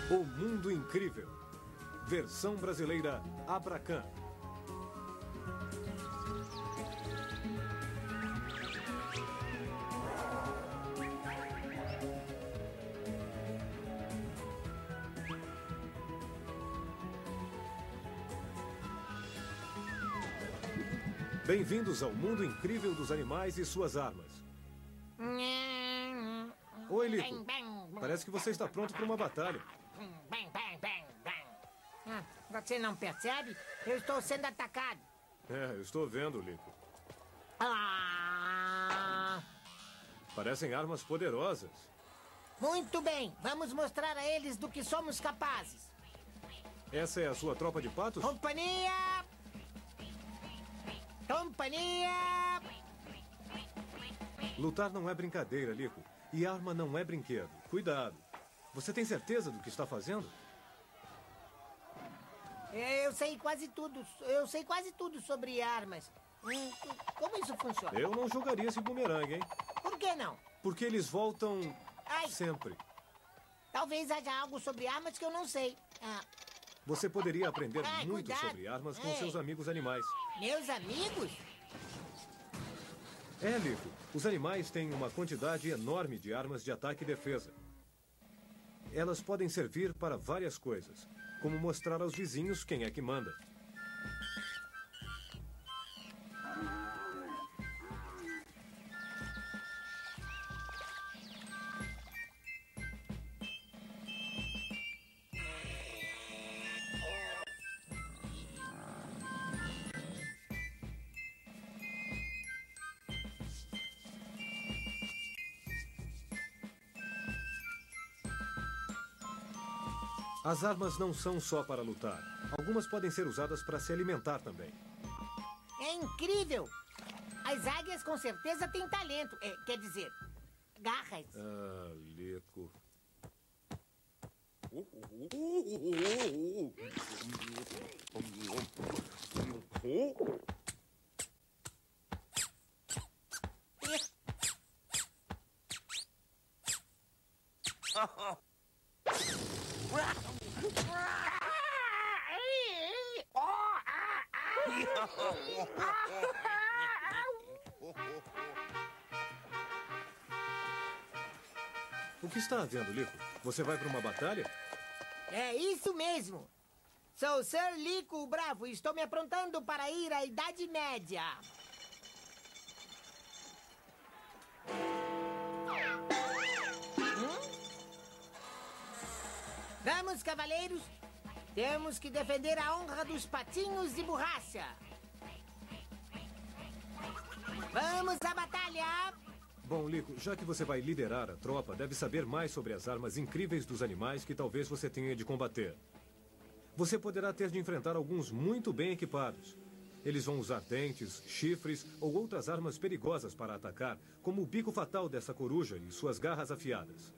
O Mundo Incrível. Versão brasileira Abracan. Bem-vindos ao mundo incrível dos animais e suas armas. Oi, Lico. Parece que você está pronto para uma batalha. Você não percebe? Eu estou sendo atacado. Eu estou vendo, Lico. Ah! Parecem armas poderosas. Muito bem, vamos mostrar a eles do que somos capazes. Essa é a sua tropa de patos? Companhia! Companhia! Lutar não é brincadeira, Lico. E arma não é brinquedo. Cuidado. Você tem certeza do que está fazendo? Eu sei quase tudo. Eu sei quase tudo sobre armas. Como isso funciona? Eu não jogaria esse bumerangue, hein? Por que não? Porque eles voltam Ai. sempre. Talvez haja algo sobre armas que eu não sei. Você poderia aprender muito cuidado. sobre armas com Ei. seus amigos animais. Meus amigos? Lico. Os animais têm uma quantidade enorme de armas de ataque e defesa. Elas podem servir para várias coisas, como mostrar aos vizinhos quem é que manda. As armas não são só para lutar. Algumas podem ser usadas para se alimentar também. É incrível! As águias com certeza têm talento. Quer dizer, garras. Lico. O que está havendo, Lico? Você vai para uma batalha? É isso mesmo. Sou Sir Lico o Bravo e estou me aprontando para ir à Idade Média. Vamos, cavaleiros. Temos que defender a honra dos patinhos de borracha. Vamos à batalha! Bom, Lico, já que você vai liderar a tropa, deve saber mais sobre as armas incríveis dos animais que talvez você tenha de combater. Você poderá ter de enfrentar alguns muito bem equipados. Eles vão usar dentes, chifres ou outras armas perigosas para atacar, como o bico fatal dessa coruja e suas garras afiadas.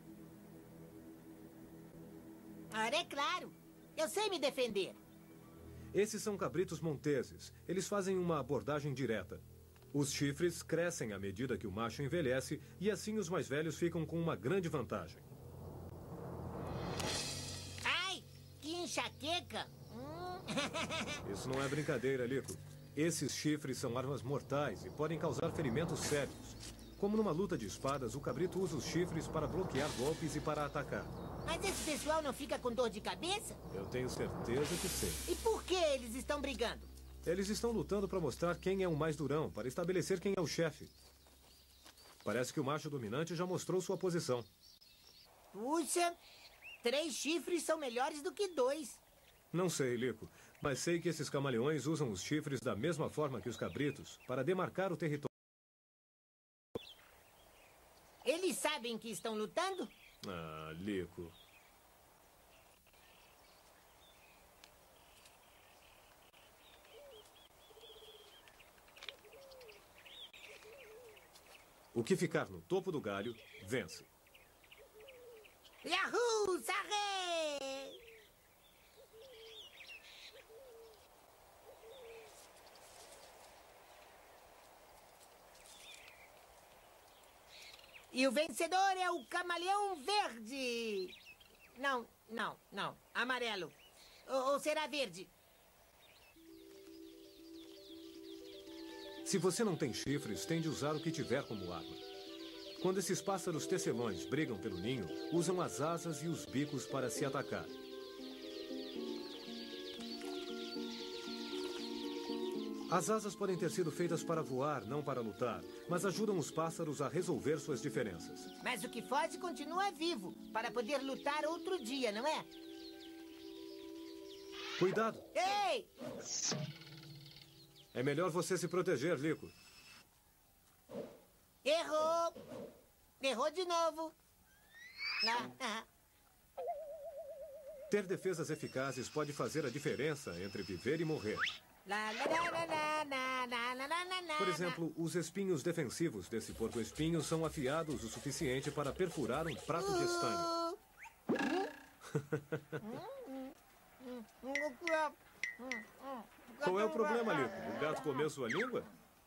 Ora, é claro. Eu sei me defender. Esses são cabritos monteses. Eles fazem uma abordagem direta. Os chifres crescem à medida que o macho envelhece e assim os mais velhos ficam com uma grande vantagem. Ai, que enxaqueca! Isso não é brincadeira, Lico. Esses chifres são armas mortais e podem causar ferimentos sérios. Como numa luta de espadas, o cabrito usa os chifres para bloquear golpes e para atacar. Mas esse pessoal não fica com dor de cabeça? Eu tenho certeza que sim. E por que eles estão brigando? Eles estão lutando para mostrar quem é o mais durão, para estabelecer quem é o chefe. Parece que o macho dominante já mostrou sua posição. Puxa, 3 chifres são melhores do que 2. Não sei, Lico, mas sei que esses camaleões usam os chifres da mesma forma que os cabritos para demarcar o território. Eles sabem que estão lutando? Lico. O que ficar no topo do galho, vence. Yahoo! Sarré! E o vencedor é o camaleão verde. Não, Não. Amarelo. Ou será verde? Se você não tem chifres, tem de usar o que tiver como arma. Quando esses pássaros tecelões brigam pelo ninho, usam as asas e os bicos para se atacar. As asas podem ter sido feitas para voar, não para lutar, mas ajudam os pássaros a resolver suas diferenças. Mas o que foge continua vivo, para poder lutar outro dia, não é? Cuidado! Ei! É melhor você se proteger, Lico. Errou! Errou de novo. Ter defesas eficazes pode fazer a diferença entre viver e morrer. Por exemplo, os espinhos defensivos desse porco-espinho são afiados o suficiente para perfurar um prato de estanho. Qual é o problema, Lico? O gato comeu sua língua?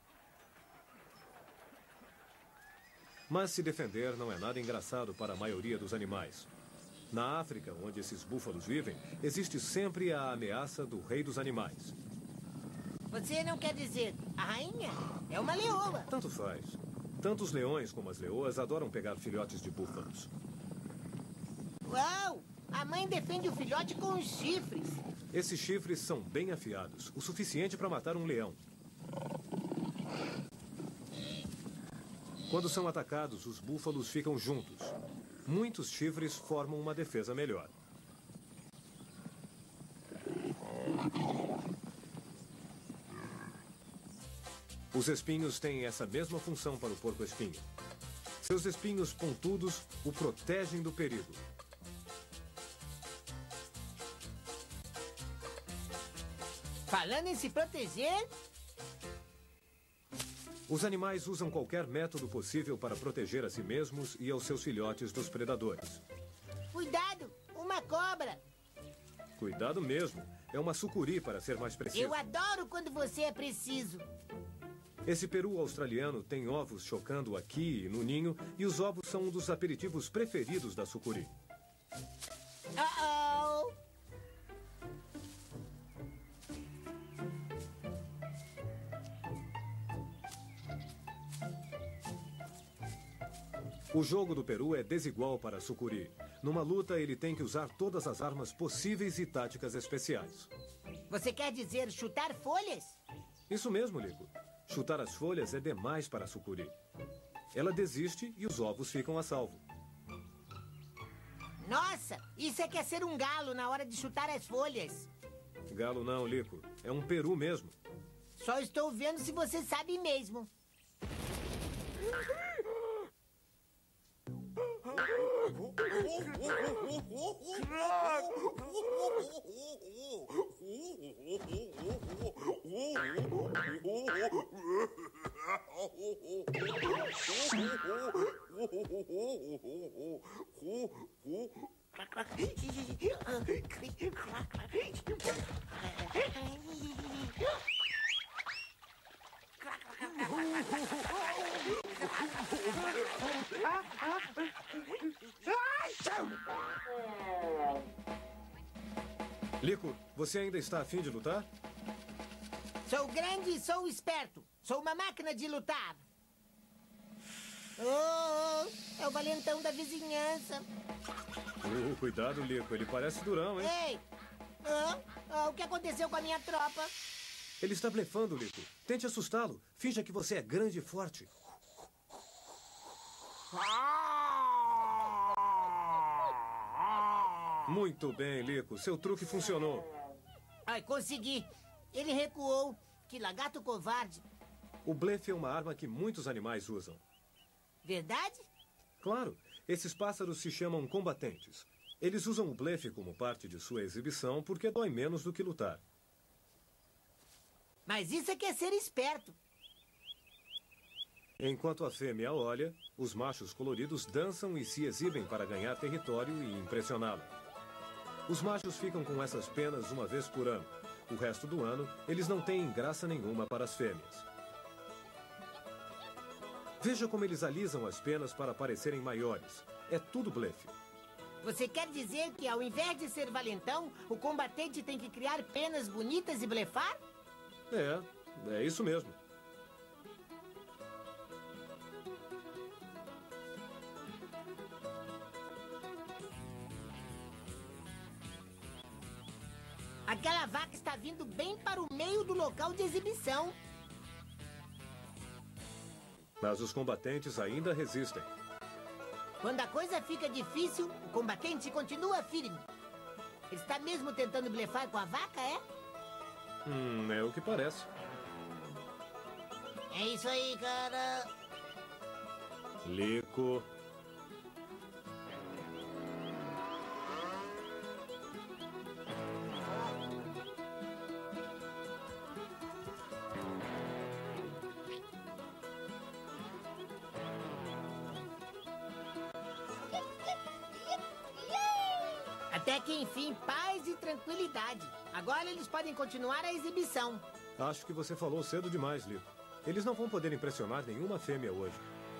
Mas se defender não é nada engraçado para a maioria dos animais. Na África, onde esses búfalos vivem, existe sempre a ameaça do rei dos animais. Você não quer dizer a rainha? É uma leoa. Tanto faz. Tanto os leões como as leoas adoram pegar filhotes de búfalos. Uau! A mãe defende o filhote com os chifres. Esses chifres são bem afiados, o suficiente para matar um leão. Quando são atacados, os búfalos ficam juntos. Muitos chifres formam uma defesa melhor. Os espinhos têm essa mesma função para o porco-espinho. Seus espinhos pontudos o protegem do perigo. Falando em se proteger... Os animais usam qualquer método possível para proteger a si mesmos e aos seus filhotes dos predadores. Cuidado! Uma cobra! Cuidado mesmo. É uma sucuri, para ser mais preciso. Eu adoro quando você é preciso. Esse peru australiano tem ovos chocando aqui no ninho e os ovos são um dos aperitivos preferidos da sucuri. Uh-oh! O jogo do peru é desigual para a sucuri. Numa luta, ele tem que usar todas as armas possíveis e táticas especiais. Você quer dizer chutar folhas? Isso mesmo, Lico. Chutar as folhas é demais para a sucuri. Ela desiste e os ovos ficam a salvo. Nossa, isso é que é ser um galo na hora de chutar as folhas. Galo não, Lico. É um peru mesmo. Só estou vendo se você sabe mesmo. Lico, você ainda está a fim de lutar? Sou grande e sou esperto. Sou uma máquina de lutar. Oh, é o valentão da vizinhança. Cuidado, Lico. Ele parece durão, hein? Ei! O que aconteceu com a minha tropa? Ele está blefando, Lico. Tente assustá-lo. Finja que você é grande e forte. Muito bem, Lico. Seu truque funcionou. Ai, consegui. Ele recuou. Que lagarto covarde. O blefe é uma arma que muitos animais usam. Verdade? Claro. Esses pássaros se chamam combatentes. Eles usam o blefe como parte de sua exibição porque dói menos do que lutar. Mas isso é que é ser esperto. Enquanto a fêmea olha, os machos coloridos dançam e se exibem para ganhar território e impressioná-la. Os machos ficam com essas penas uma vez por ano. O resto do ano, eles não têm graça nenhuma para as fêmeas. Veja como eles alisam as penas para parecerem maiores. É tudo blefe. Você quer dizer que, ao invés de ser valentão, o combatente tem que criar penas bonitas e blefar? É isso mesmo. Aquela vaca está vindo bem para o meio do local de exibição. Mas os combatentes ainda resistem. Quando a coisa fica difícil, o combatente continua firme. Ele está mesmo tentando blefar com a vaca, é? É o que parece. É isso aí, cara. Lico. Até que, enfim, paz e tranquilidade. Agora eles podem continuar a exibição. Acho que você falou cedo demais, Lico. Eles não vão poder impressionar nenhuma fêmea hoje.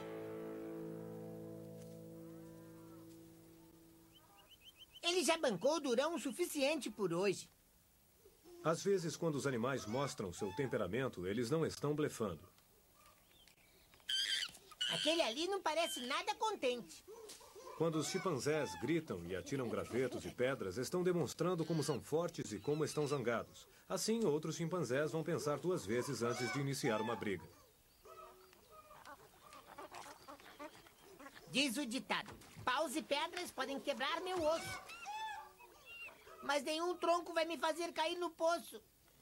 Ele já bancou durão o suficiente por hoje. Às vezes, quando os animais mostram seu temperamento, eles não estão blefando. Aquele ali não parece nada contente. Quando os chimpanzés gritam e atiram gravetos e pedras, estão demonstrando como são fortes e como estão zangados. Assim, outros chimpanzés vão pensar 2 vezes antes de iniciar uma briga. Diz o ditado: paus e pedras podem quebrar meu osso, mas nenhum tronco vai me fazer cair no poço.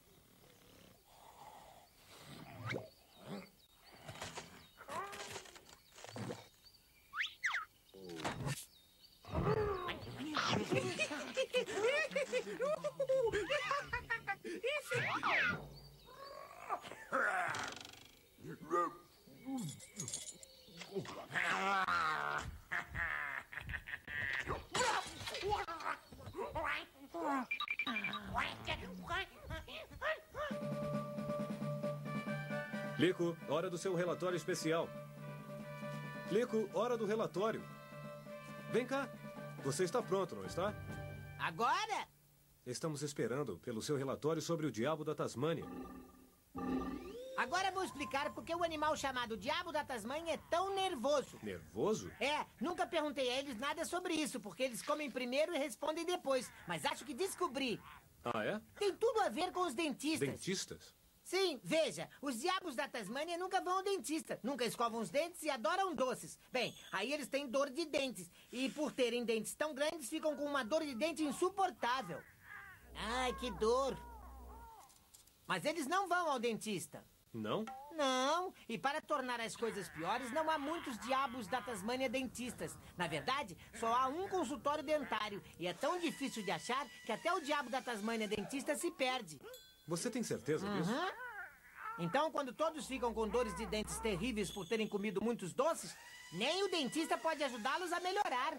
Lico, hora do seu relatório especial. Lico, hora do relatório. Vem cá. Você está pronto, não está? Agora? Estamos esperando pelo seu relatório sobre o diabo da Tasmânia. Agora vou explicar por que o animal chamado Diabo da Tasmânia é tão nervoso. Nervoso? Nunca perguntei a eles nada sobre isso, porque eles comem primeiro e respondem depois. Mas acho que descobri. Ah, é? Tem tudo a ver com os dentistas. Dentistas? Sim, veja, os diabos da Tasmânia nunca vão ao dentista, nunca escovam os dentes e adoram doces. Bem, aí eles têm dor de dentes, e por terem dentes tão grandes, ficam com uma dor de dente insuportável. Ai, que dor. Mas eles não vão ao dentista. Não? Não, e para tornar as coisas piores, não há muitos diabos da Tasmânia dentistas. Na verdade, só há um consultório dentário, e é tão difícil de achar que até o diabo da Tasmânia dentista se perde. Você tem certeza disso? Então, quando todos ficam com dores de dentes terríveis por terem comido muitos doces, nem o dentista pode ajudá-los a melhorar.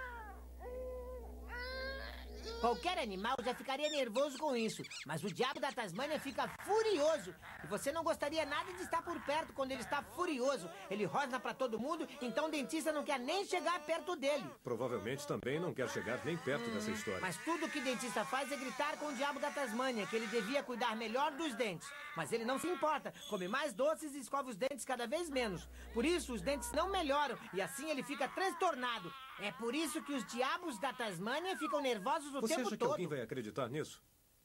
Qualquer animal já ficaria nervoso com isso, mas o diabo da Tasmânia fica furioso. E você não gostaria nada de estar por perto quando ele está furioso. Ele rosna pra todo mundo, então o dentista não quer nem chegar perto dele. Provavelmente também não quer chegar nem perto dessa história. Mas tudo que o dentista faz é gritar com o diabo da Tasmânia, que ele devia cuidar melhor dos dentes. Mas ele não se importa, come mais doces e escova os dentes cada vez menos. Por isso, os dentes não melhoram e assim ele fica transtornado. É por isso que os diabos da Tasmânia ficam nervosos o Você tempo acha que todo. alguém vai acreditar nisso?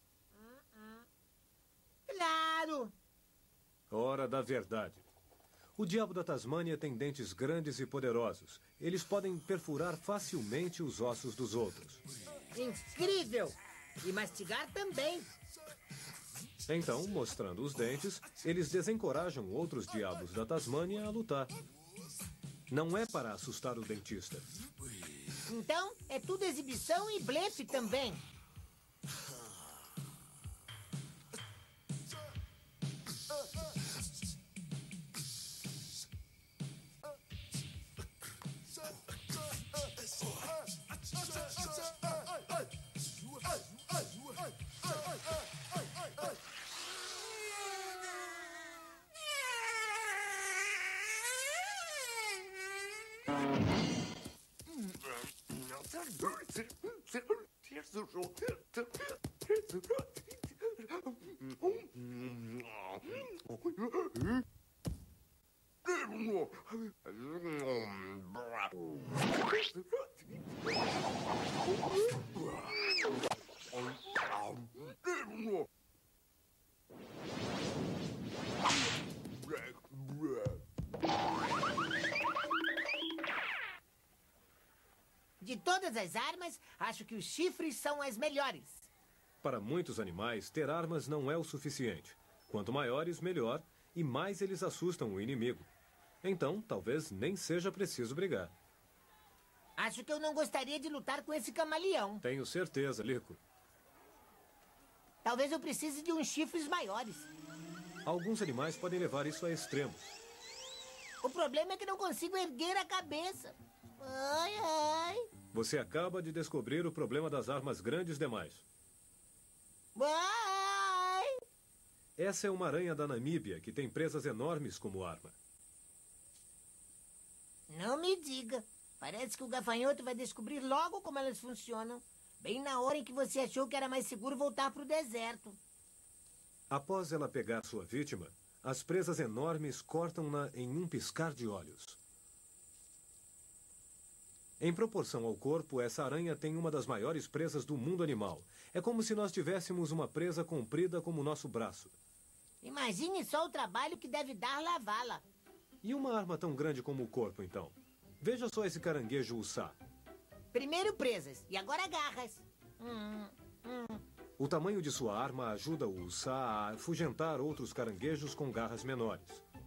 Claro! Hora da verdade. O diabo da Tasmânia tem dentes grandes e poderosos. Eles podem perfurar facilmente os ossos dos outros. Incrível! E mastigar também. Então, mostrando os dentes, eles desencorajam outros diabos da Tasmânia a lutar. Não é para assustar o dentista. Então, é tudo exibição e blefe também. De todas as armas, acho que os chifres são as melhores. Para muitos animais, ter armas não é o suficiente. Quanto maiores, melhor, e mais eles assustam o inimigo. Então, talvez nem seja preciso brigar. Acho que eu não gostaria de lutar com esse camaleão. Tenho certeza, Lico. Talvez eu precise de uns chifres maiores. Alguns animais podem levar isso a extremos. O problema é que não consigo erguer a cabeça. Ai, ai. Você acaba de descobrir o problema das armas grandes demais. Ai. Essa é uma aranha da Namíbia que tem presas enormes como arma. Não me diga. Parece que o gafanhoto vai descobrir logo como elas funcionam. Bem na hora em que você achou que era mais seguro voltar para o deserto. Após ela pegar sua vítima, as presas enormes cortam-na em um piscar de olhos. Em proporção ao corpo, essa aranha tem uma das maiores presas do mundo animal. É como se nós tivéssemos uma presa comprida como o nosso braço. Imagine só o trabalho que deve dar lavá-la. E uma arma tão grande como o corpo, então? Veja só esse caranguejo uçá. Primeiro presas, e agora garras. O tamanho de sua arma ajuda o uçá a afugentar outros caranguejos com garras menores.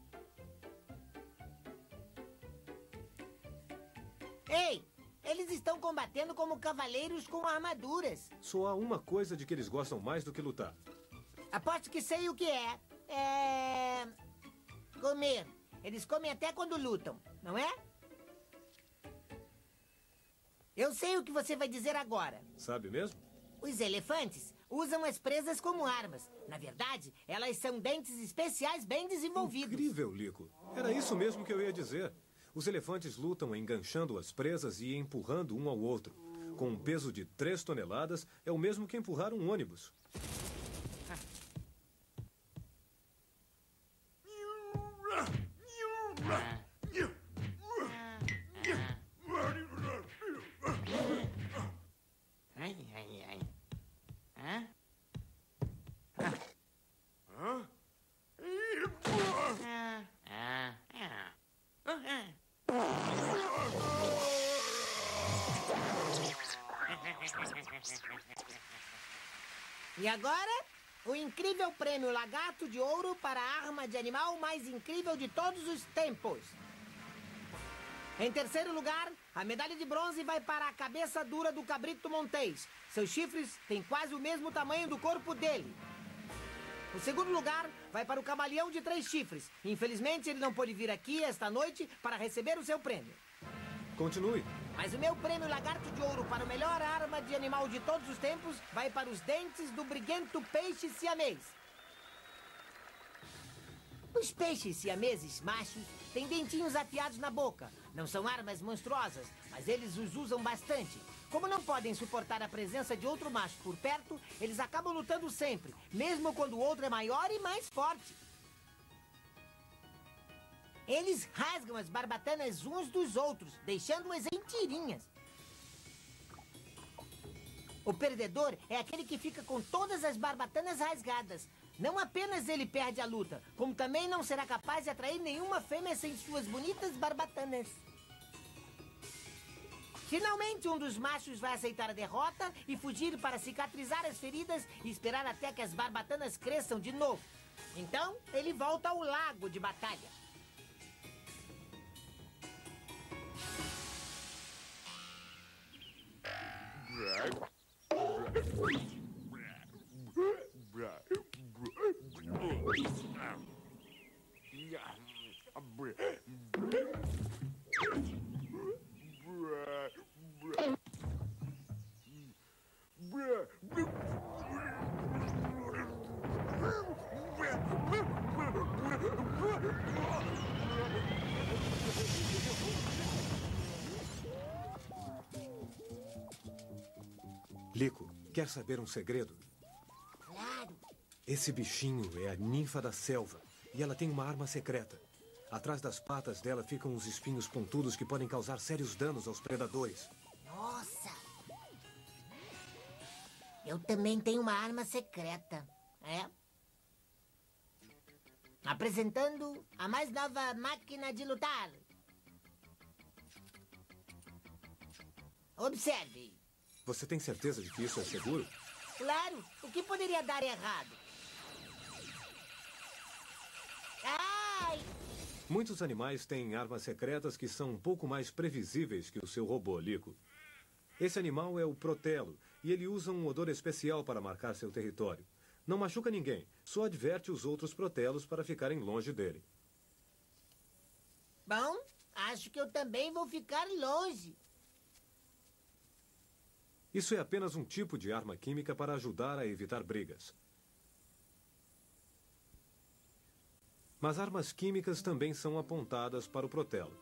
Ei, eles estão combatendo como cavaleiros com armaduras. Só há uma coisa de que eles gostam mais do que lutar. Aposto que sei o que é. Comer. Eles comem até quando lutam, não é? Eu sei o que você vai dizer agora. Sabe mesmo? Os elefantes usam as presas como armas. Na verdade, elas são dentes especiais bem desenvolvidos. Incrível, Lico. Era isso mesmo que eu ia dizer. Os elefantes lutam enganchando as presas e empurrando um ao outro. Com um peso de 3 toneladas, é o mesmo que empurrar um ônibus. E agora, o incrível prêmio Lagarto de Ouro para a arma de animal mais incrível de todos os tempos. Em terceiro lugar, a medalha de bronze vai para a cabeça dura do cabrito montês. Seus chifres têm quase o mesmo tamanho do corpo dele. O segundo lugar vai para o camaleão de 3 chifres. Infelizmente, ele não pôde vir aqui esta noite para receber o seu prêmio. Continue. Mas o meu prêmio Lagarto de Ouro para a melhor arma de animal de todos os tempos vai para os dentes do briguento peixe siamês. Os peixes siameses machos têm dentinhos afiados na boca. Não são armas monstruosas, mas eles os usam bastante. Como não podem suportar a presença de outro macho por perto, eles acabam lutando sempre, mesmo quando o outro é maior e mais forte. Eles rasgam as barbatanas uns dos outros, deixando-as em tirinhas. O perdedor é aquele que fica com todas as barbatanas rasgadas. Não apenas ele perde a luta, como também não será capaz de atrair nenhuma fêmea sem suas bonitas barbatanas. Finalmente, um dos machos vai aceitar a derrota e fugir para cicatrizar as feridas e esperar até que as barbatanas cresçam de novo. Então, ele volta ao lago de batalha. Lico, Quer saber um segredo? Claro. Esse bichinho é a ninfa da selva. E ela tem uma arma secreta. Atrás das patas dela ficam uns espinhos pontudos que podem causar sérios danos aos predadores. Nossa! Eu também tenho uma arma secreta. É? Apresentando a mais nova máquina de lutar. Observe. Você tem certeza de que isso é seguro? Claro, o que poderia dar errado? Ai! Muitos animais têm armas secretas que são um pouco mais previsíveis que o seu robô, Lico. Esse animal é o protelo, e ele usa um odor especial para marcar seu território. Não machuca ninguém, só adverte os outros protelos para ficarem longe dele. Bom, acho que eu também vou ficar longe. Isso é apenas um tipo de arma química para ajudar a evitar brigas. Mas armas químicas também são apontadas para o protelo.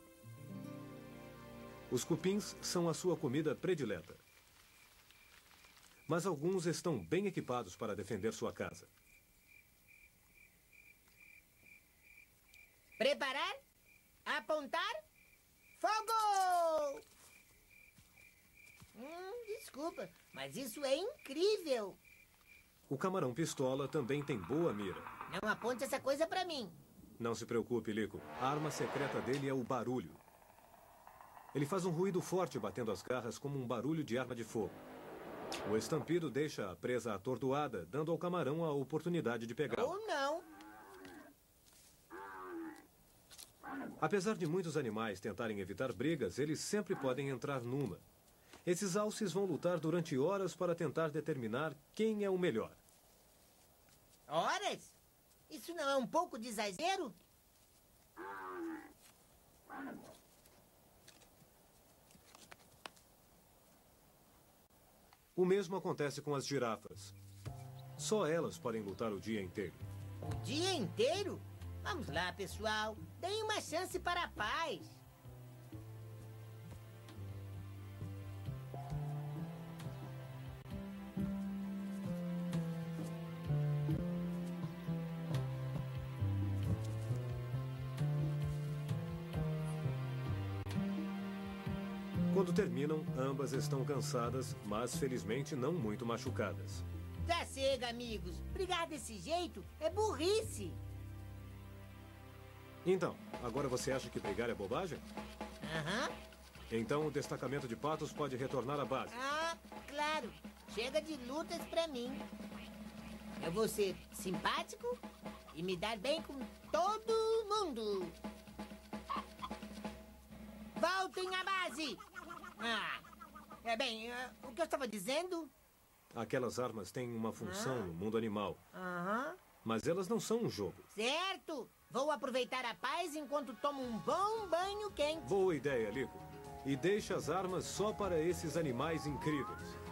Os cupins são a sua comida predileta. Mas alguns estão bem equipados para defender sua casa. Preparar? Apontar? Fogo! Desculpa, mas isso é incrível. O camarão pistola também tem boa mira. Não aponte essa coisa pra mim. Não se preocupe, Lico. A arma secreta dele é o barulho. Ele faz um ruído forte batendo as garras como um barulho de arma de fogo. O estampido deixa a presa atordoada, dando ao camarão a oportunidade de pegá-la. Ou não. Apesar de muitos animais tentarem evitar brigas, eles sempre podem entrar numa. Esses alces vão lutar durante horas para tentar determinar quem é o melhor. Horas? Isso não é um pouco de exagero? O mesmo acontece com as girafas. Só elas podem lutar o dia inteiro. O dia inteiro? Vamos lá, pessoal. Deem uma chance para a paz. Quando terminam, ambas estão cansadas, mas felizmente não muito machucadas. Já chega, amigos. Brigar desse jeito é burrice. Então, agora você acha que brigar é bobagem? Aham. Então o destacamento de patos pode retornar à base. Ah, claro. Chega de lutas pra mim. Eu vou ser simpático e me dar bem com todo mundo. Voltem à base! O que eu estava dizendo? Aquelas armas têm uma função no mundo animal, Aham. mas elas não são um jogo. Certo! Vou aproveitar a paz enquanto tomo um bom banho quente. Boa ideia, Lico. E deixa as armas só para esses animais incríveis.